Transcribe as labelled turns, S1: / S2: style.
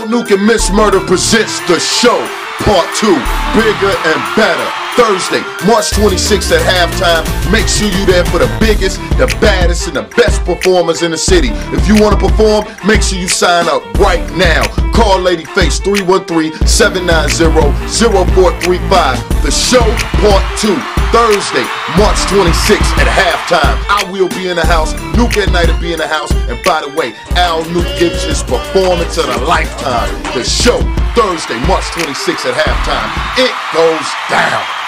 S1: Al, Nuke, and Miss Murda presents the show, Part 2, Bigger and Better. Thursday, March 26th at halftime. Make sure you're there for the biggest, the baddest, and the best performers in the city. If you want to perform, make sure you sign up right now. Call Ladyface 313-790-0435. The show, Part 2, Thursday, March 26th at halftime. I will be in the house. Nuke at night will be in the house. And by the way, Al Nuke gives his performance of the lifetime. The show, Thursday, March 26th at halftime. It goes down.